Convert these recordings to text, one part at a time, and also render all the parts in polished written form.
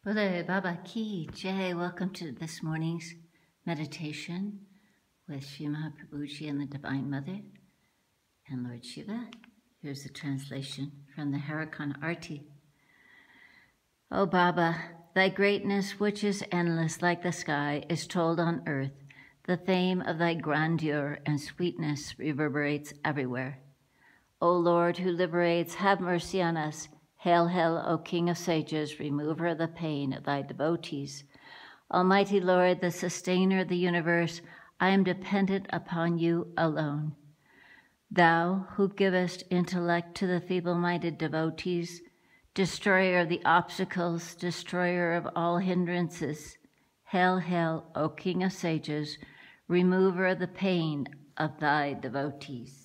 Bole Baba Ki Jai, welcome to this morning's meditation with Sri Mahaprabhuji and the Divine Mother and Lord Shiva. Here's a translation from the Harakan Arti. O Baba, thy greatness, which is endless like the sky, is told on earth. The fame of thy grandeur and sweetness reverberates everywhere. O Lord, who liberates, have mercy on us. Hail, hail, O King of sages, remover of the pain of thy devotees. Almighty Lord, the sustainer of the universe, I am dependent upon you alone. Thou, who givest intellect to the feeble-minded devotees, destroyer of the obstacles, destroyer of all hindrances. Hail, hail, O King of sages, remover of the pain of thy devotees.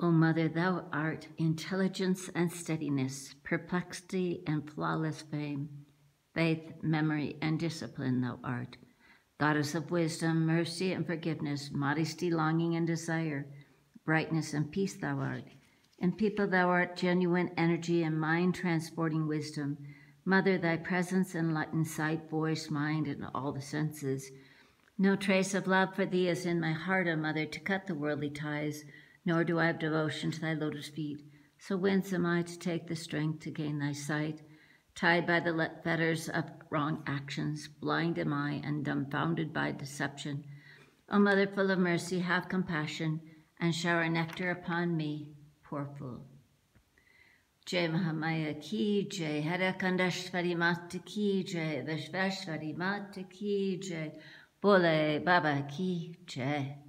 O Mother, thou art intelligence and steadiness, perplexity and flawless fame, faith, memory, and discipline thou art. Goddess of wisdom, mercy, and forgiveness, modesty, longing, and desire, brightness and peace thou art. In people thou art genuine energy and mind-transporting wisdom. Mother, thy presence enlightens sight, voice, mind, and all the senses. No trace of love for thee is in my heart, O Mother, to cut the worldly ties, nor do I have devotion to thy lotus feet. So whence am I to take the strength to gain thy sight? Tied by the fetters of wrong actions, blind am I and dumbfounded by deception. O Mother, full of mercy, have compassion and shower nectar upon me, poor fool. Jai Mahamaya ki jai, Hare Kandashvari Mata ki jai, Vishveshwari Mata ki jai, Bole Baba ki jai.